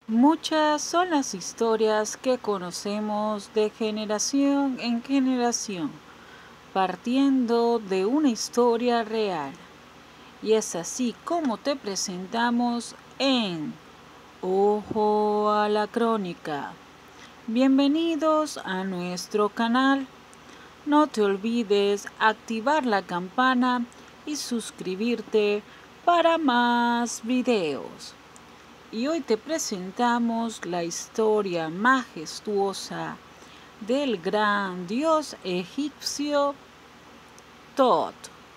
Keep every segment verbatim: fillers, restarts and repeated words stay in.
Muchas son las historias que conocemos de generación en generación, partiendo de una historia real. Y es así como te presentamos en Ojo a la Crónica. Bienvenidos a nuestro canal. No te olvides activar la campana y suscribirte para más videos. Y hoy te presentamos la historia majestuosa del gran dios egipcio Tot.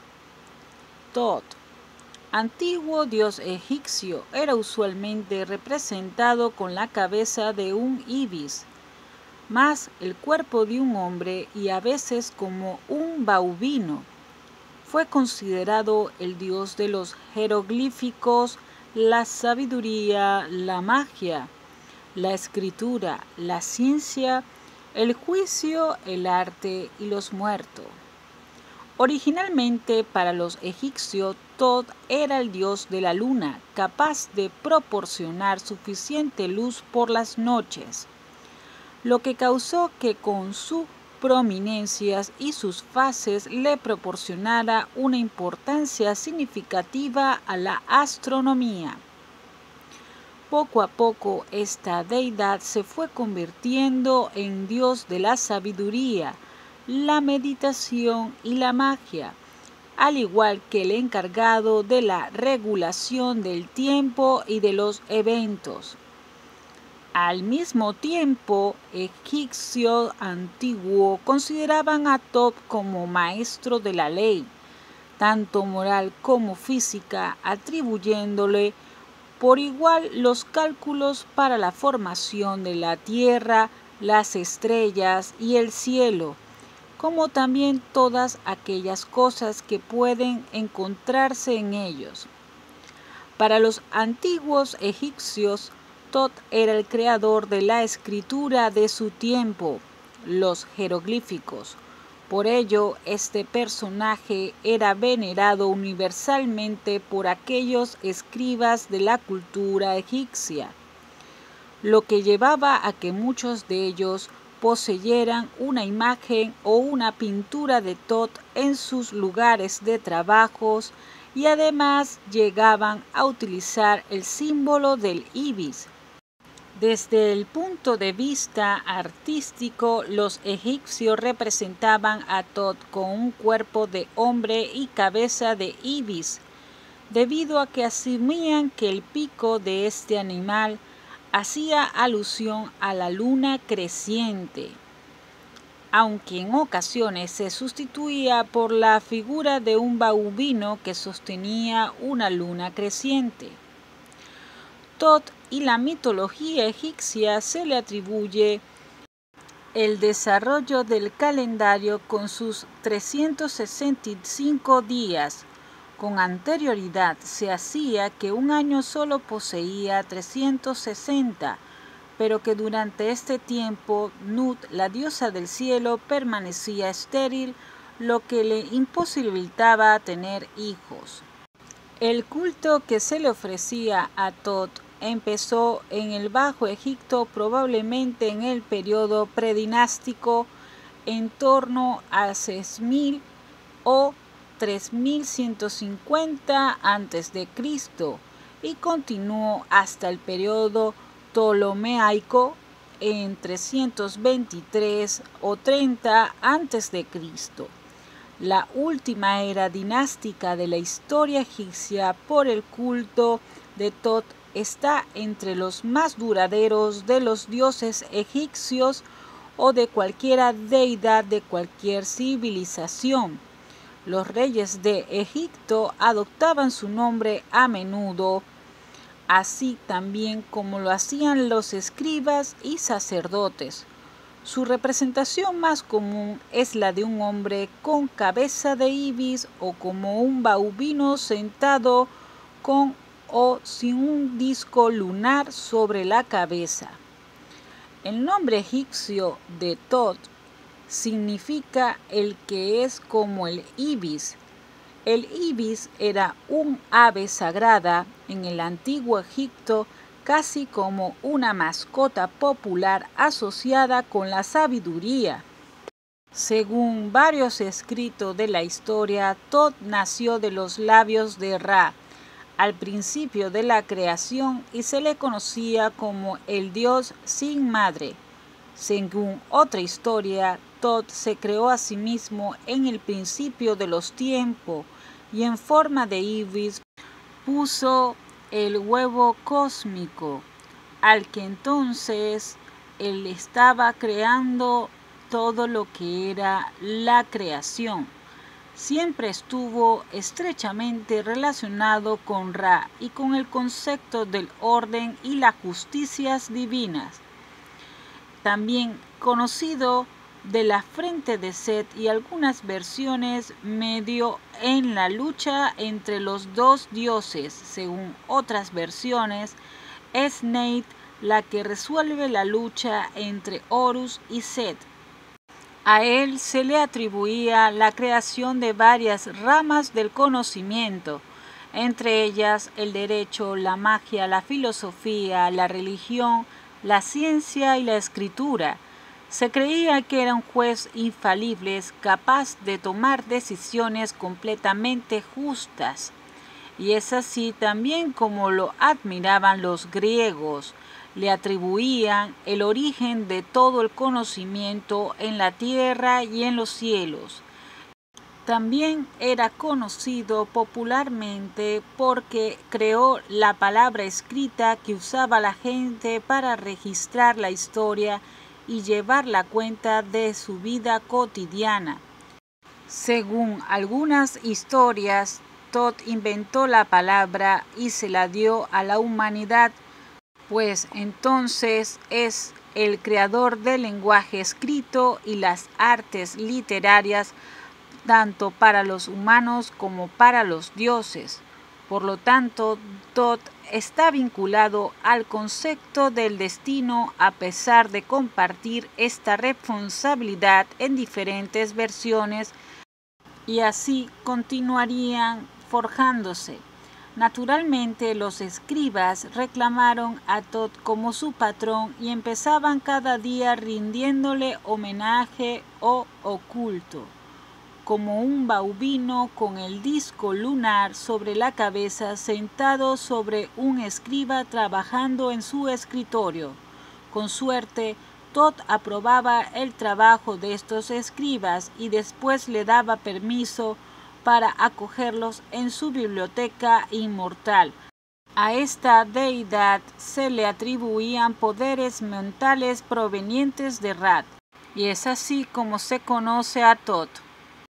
Tot, antiguo dios egipcio, era usualmente representado con la cabeza de un ibis, más el cuerpo de un hombre y a veces como un baubino. Fue considerado el dios de los jeroglíficos, la sabiduría, la magia, la escritura, la ciencia, el juicio, el arte y los muertos. Originalmente para los egipcios, Tot era el dios de la luna, capaz de proporcionar suficiente luz por las noches, lo que causó que con sus prominencias y sus fases le proporcionara una importancia significativa a la astronomía. Poco a poco esta deidad se fue convirtiendo en dios de la sabiduría, la meditación y la magia, al igual que el encargado de la regulación del tiempo y de los eventos. Al mismo tiempo, egipcios antiguos consideraban a Tot como maestro de la ley, tanto moral como física, atribuyéndole por igual los cálculos para la formación de la tierra, las estrellas y el cielo, como también todas aquellas cosas que pueden encontrarse en ellos. Para los antiguos egipcios, Tot era el creador de la escritura de su tiempo, los jeroglíficos. Por ello, este personaje era venerado universalmente por aquellos escribas de la cultura egipcia, lo que llevaba a que muchos de ellos poseyeran una imagen o una pintura de Tot en sus lugares de trabajos y además llegaban a utilizar el símbolo del ibis. Desde el punto de vista artístico, los egipcios representaban a Tot con un cuerpo de hombre y cabeza de ibis, debido a que asumían que el pico de este animal hacía alusión a la luna creciente, aunque en ocasiones se sustituía por la figura de un baubino que sostenía una luna creciente. Tot y la mitología egipcia se le atribuye el desarrollo del calendario con sus trescientos sesenta y cinco días. Con anterioridad se hacía que un año solo poseía trescientos sesenta, pero que durante este tiempo Nut, la diosa del cielo, permanecía estéril, lo que le imposibilitaba tener hijos. El culto que se le ofrecía a Tot empezó en el Bajo Egipto, probablemente en el periodo predinástico, en torno a seis mil o tres mil ciento cincuenta antes de Cristo y continuó hasta el periodo ptolomaico en trescientos veintitrés o treinta antes de Cristo. La última era dinástica de la historia egipcia por el culto de Tot está entre los más duraderos de los dioses egipcios o de cualquier deidad de cualquier civilización. Los reyes de Egipto adoptaban su nombre a menudo, así también como lo hacían los escribas y sacerdotes. Su representación más común es la de un hombre con cabeza de ibis o como un baubino sentado con o sin un disco lunar sobre la cabeza. El nombre egipcio de Tot significa el que es como el ibis. El ibis era un ave sagrada en el antiguo Egipto casi como una mascota popular asociada con la sabiduría. Según varios escritos de la historia, Tot nació de los labios de Ra al principio de la creación y se le conocía como el dios sin madre. Según otra historia, Tot se creó a sí mismo en el principio de los tiempos y en forma de ibis puso el huevo cósmico, al que entonces él estaba creando todo lo que era la creación. Siempre estuvo estrechamente relacionado con Ra y con el concepto del orden y las justicias divinas. También conocido de la frente de Set y algunas versiones medio en la lucha entre los dos dioses. Según otras versiones, es Neit la que resuelve la lucha entre Horus y Set. A él se le atribuía la creación de varias ramas del conocimiento, entre ellas el derecho, la magia, la filosofía, la religión, la ciencia y la escritura. Se creía que era un juez infalible, capaz de tomar decisiones completamente justas. Y es así también como lo admiraban los griegos. Le atribuían el origen de todo el conocimiento en la tierra y en los cielos. También era conocido popularmente porque creó la palabra escrita que usaba la gente para registrar la historia y llevar la cuenta de su vida cotidiana. Según algunas historias, Tot inventó la palabra y se la dio a la humanidad, pues entonces es el creador del lenguaje escrito y las artes literarias, tanto para los humanos como para los dioses. Por lo tanto, Tot está vinculado al concepto del destino a pesar de compartir esta responsabilidad en diferentes versiones, y así continuarían forjándose. Naturalmente, los escribas reclamaron a Tot como su patrón y empezaban cada día rindiéndole homenaje o oculto, como un baubino con el disco lunar sobre la cabeza, sentado sobre un escriba trabajando en su escritorio. Con suerte, Tot aprobaba el trabajo de estos escribas y después le daba permiso para acogerlos en su biblioteca inmortal. A esta deidad se le atribuían poderes mentales provenientes de Ra, y es así como se conoce a Tot.